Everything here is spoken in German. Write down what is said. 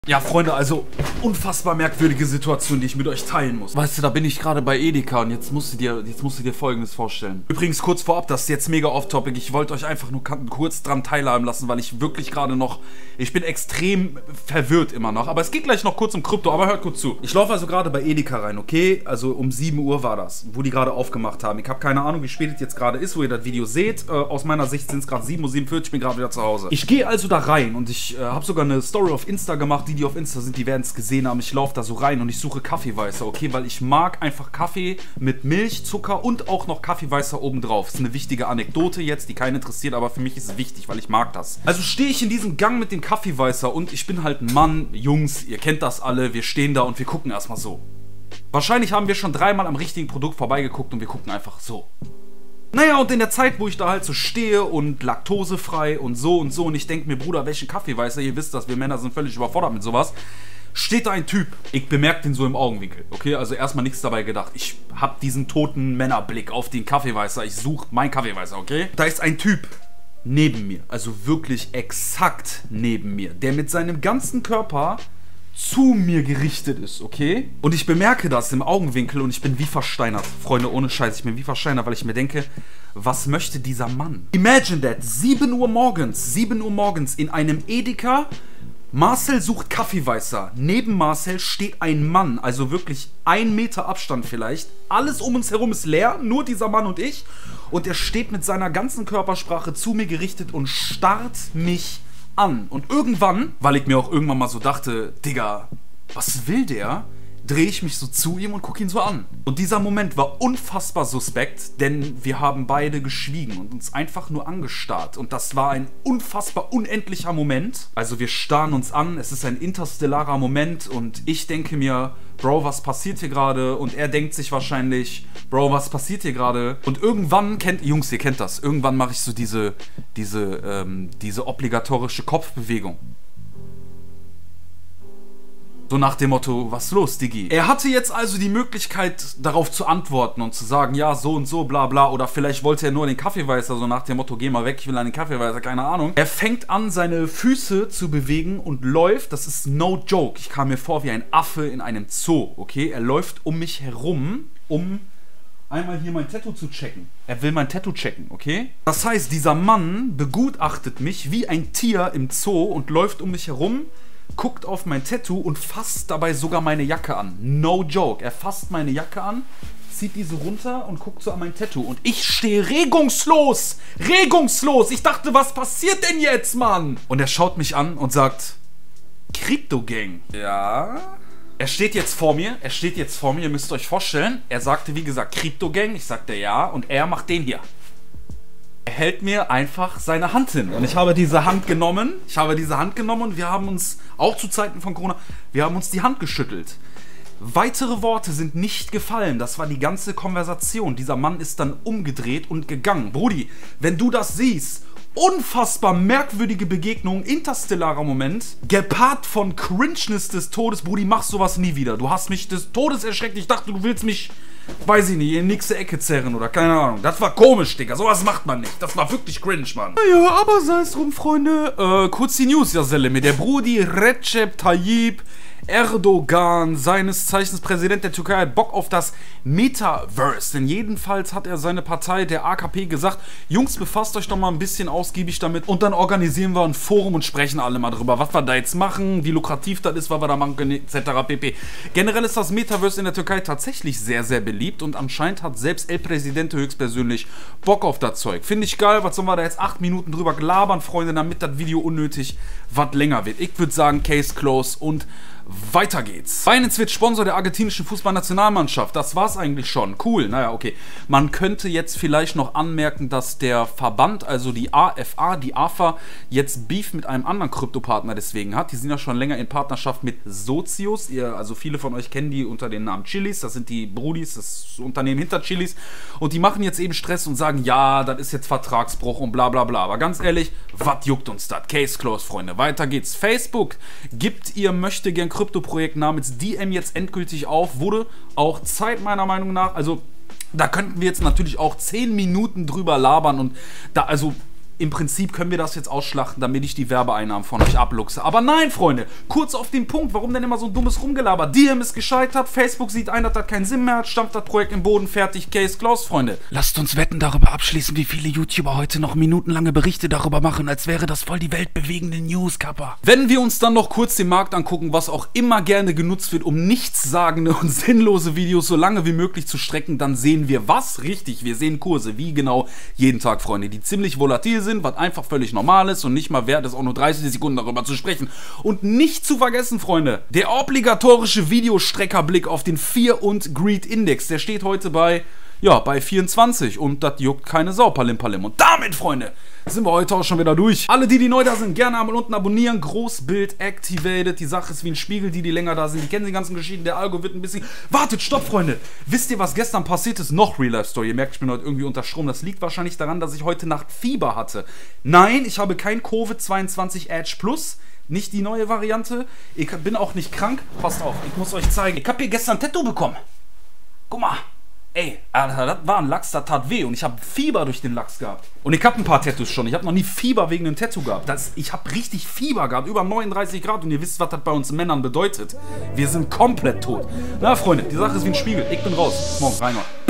Ja, Freunde, also unfassbar merkwürdige Situation, die ich mit euch teilen muss. Weißt du, da bin ich gerade bei Edeka und jetzt musst du dir Folgendes vorstellen. Übrigens, kurz vorab, das ist jetzt mega off-topic. Ich wollte euch einfach nur kurz dran teilhaben lassen, weil ich wirklich gerade noch... Ich bin extrem verwirrt immer noch. Aber es geht gleich noch kurz um Krypto, aber hört kurz zu. Ich laufe also gerade bei Edeka rein, okay? Also um 7 Uhr war das, wo die gerade aufgemacht haben. Ich habe keine Ahnung, wie spät es jetzt gerade ist, wo ihr das Video seht. Aus meiner Sicht sind es gerade 7:47 Uhr, ich bin gerade wieder zu Hause. Ich gehe also da rein und ich habe sogar eine Story auf Insta gemacht. Die auf Insta sind, die werden es gesehen haben. Ich laufe da so rein und ich suche Kaffeeweißer, okay? Weil ich mag einfach Kaffee mit Milch, Zucker und auch noch Kaffeeweißer obendrauf. Das ist eine wichtige Anekdote jetzt, die keinen interessiert, aber für mich ist es wichtig, weil ich mag das. Also stehe ich in diesem Gang mit dem Kaffeeweißer und ich bin halt ein Mann. Jungs, ihr kennt das alle, wir stehen da und wir gucken erstmal so. Wahrscheinlich haben wir schon 3-mal am richtigen Produkt vorbeigeguckt und wir gucken einfach so. Naja, und in der Zeit, wo ich da halt so stehe und laktosefrei und so und ich denke mir, Bruder, welchen Kaffeeweißer, ihr wisst das, wir Männer sind völlig überfordert mit sowas, steht da ein Typ. Ich bemerke den so im Augenwinkel, okay? Also erstmal nichts dabei gedacht. Ich habe diesen toten Männerblick auf den Kaffeeweißer, ich suche meinen Kaffeeweißer, okay? Da ist ein Typ neben mir, also wirklich exakt neben mir, der mit seinem ganzen Körper zu mir gerichtet ist, okay? Und ich bemerke das im Augenwinkel und ich bin wie versteinert. Freunde, ohne Scheiß, ich bin wie versteinert, weil ich mir denke, was möchte dieser Mann? Imagine that, 7 Uhr morgens in einem Edeka. Marcel sucht Kaffeeweißer. Neben Marcel steht ein Mann, also wirklich 1 Meter Abstand vielleicht. Alles um uns herum ist leer, nur dieser Mann und ich. Und er steht mit seiner ganzen Körpersprache zu mir gerichtet und starrt mich an. Und irgendwann, weil ich mir auch irgendwann mal so dachte, Digga, was will der? Drehe ich mich so zu ihm und gucke ihn so an. Und dieser Moment war unfassbar suspekt, denn wir haben beide geschwiegen und uns einfach nur angestarrt. Und das war ein unfassbar unendlicher Moment. Also wir starren uns an, es ist ein interstellarer Moment und ich denke mir, Bro, was passiert hier gerade? Und er denkt sich wahrscheinlich, Bro, was passiert hier gerade? Und irgendwann, Jungs, ihr kennt das, irgendwann mache ich so diese obligatorische Kopfbewegung. So nach dem Motto, was ist los, Diggi? Er hatte jetzt also die Möglichkeit, darauf zu antworten und zu sagen, ja, so und so, bla bla. Oder vielleicht wollte er nur den Kaffeeweißer, so nach dem Motto, geh mal weg, ich will einen Kaffeeweißer, keine Ahnung. Er fängt an, seine Füße zu bewegen und läuft, das ist no joke. Ich kam mir vor wie ein Affe in einem Zoo, okay? Er läuft um mich herum, um einmal hier mein Tattoo zu checken. Er will mein Tattoo checken, okay? Das heißt, dieser Mann begutachtet mich wie ein Tier im Zoo und läuft um mich herum, guckt auf mein Tattoo und fasst dabei sogar meine Jacke an. No joke. Er fasst meine Jacke an, zieht diese runter und guckt so an mein Tattoo. Und ich stehe regungslos. Regungslos. Ich dachte, was passiert denn jetzt, Mann? Und er schaut mich an und sagt, Crypto Gang. Ja? Er steht jetzt vor mir. Ihr müsst euch vorstellen. Er sagte, wie gesagt, Crypto Gang. Ich sagte ja. Und er macht den hier. Er hält mir einfach seine Hand hin und ich habe diese Hand genommen und wir haben uns, auch zu Zeiten von Corona, wir haben uns die Hand geschüttelt. Weitere Worte sind nicht gefallen, das war die ganze Konversation. Dieser Mann ist dann umgedreht und gegangen. Brudi, wenn du das siehst, unfassbar merkwürdige Begegnung, interstellarer Moment, gepaart von Cringeness des Todes. Brudi, mach sowas nie wieder. Du hast mich des Todes erschreckt, ich dachte, du willst mich... weiß ich nicht, in die nächste Ecke zerren oder keine Ahnung. Das war komisch, Digga. Sowas macht man nicht. Das war wirklich cringe, Mann. Naja, aber sei es drum, Freunde. Kurz die News, ja, Seleme. Der Brudi Recep Tayyip Erdogan, seines Zeichens Präsident der Türkei, hat Bock auf das Metaverse. Denn jedenfalls hat er seine Partei, der AKP, gesagt, Jungs, befasst euch doch mal ein bisschen ausgiebig damit und dann organisieren wir ein Forum und sprechen alle mal drüber, was wir da jetzt machen, wie lukrativ das ist, was wir da machen können, etc. pp. Generell ist das Metaverse in der Türkei tatsächlich sehr, sehr beliebt und anscheinend hat selbst El Presidente höchstpersönlich Bock auf das Zeug. Finde ich geil, was sollen wir da jetzt 8 Minuten drüber labern, Freunde, damit das Video unnötig was länger wird. Ich würde sagen, Case close und weiter geht's. Binance wird Sponsor der argentinischen Fußballnationalmannschaft. Das war's eigentlich schon. Cool. Naja, okay. Man könnte jetzt vielleicht noch anmerken, dass der Verband, also die AFA, die AFA, jetzt Beef mit einem anderen Kryptopartner deswegen hat. Die sind ja schon länger in Partnerschaft mit Socios. Also viele von euch kennen die unter dem Namen Chilis. Das sind die Brudis, das Unternehmen hinter Chilis. Und die machen jetzt eben Stress und sagen, ja, das ist jetzt Vertragsbruch und bla bla bla. Aber ganz ehrlich, was juckt uns das? Case closed, Freunde. Weiter geht's. Facebook gibt ihr möchte gern Krypto-Projekt namens DM jetzt endgültig auf, wurde auch Zeit meiner Meinung nach, also da könnten wir jetzt natürlich auch 10 Minuten drüber labern und da, also im Prinzip können wir das jetzt ausschlachten, damit ich die Werbeeinnahmen von euch abluchse. Aber nein, Freunde, kurz auf den Punkt, warum denn immer so ein dummes Rumgelaber? DM ist gescheitert, Facebook sieht ein, dass das keinen Sinn mehr hat, stampft das Projekt im Boden, fertig, Case closed, Freunde. Lasst uns Wetten darüber abschließen, wie viele YouTuber heute noch minutenlange Berichte darüber machen, als wäre das voll die weltbewegende News, Kappa. Wenn wir uns dann noch kurz den Markt angucken, was auch immer gerne genutzt wird, um nichtssagende und sinnlose Videos so lange wie möglich zu strecken, dann sehen wir was? Richtig, wir sehen Kurse, wie genau jeden Tag, Freunde, die ziemlich volatil sind, was einfach völlig normal ist und nicht mal wert ist, auch nur 30 Sekunden darüber zu sprechen. Und nicht zu vergessen, Freunde, der obligatorische Videostreckerblick auf den Fear und Greed Index, der steht heute bei 24 und das juckt keine Sau, Palim Palim. Und damit, Freunde, sind wir heute auch schon wieder durch. Alle, die neu da sind, gerne einmal unten abonnieren. Großbild activated. Die Sache ist wie ein Spiegel, die länger da sind. Die kennen die ganzen Geschichten. Der Algo wird ein bisschen... Wartet, stopp, Freunde. Wisst ihr, was gestern passiert ist? Noch Real-Life-Story. Ihr merkt, ich bin heute irgendwie unter Strom. Das liegt wahrscheinlich daran, dass ich heute Nacht Fieber hatte. Nein, ich habe kein Covid-22 Edge Plus. Nicht die neue Variante. Ich bin auch nicht krank. Passt auf, ich muss euch zeigen. Ich habe hier gestern ein Tattoo bekommen. Guck mal. Ey, Alter, das war ein Lachs, das tat weh und ich habe Fieber durch den Lachs gehabt. Und ich habe ein paar Tattoos schon. Ich habe noch nie Fieber wegen einem Tattoo gehabt. Ich habe richtig Fieber gehabt, über 39 Grad und ihr wisst, was das bei uns Männern bedeutet. Wir sind komplett tot. Na, Freunde, die Sache ist wie ein Spiegel. Ich bin raus. Morgen, Reinhard.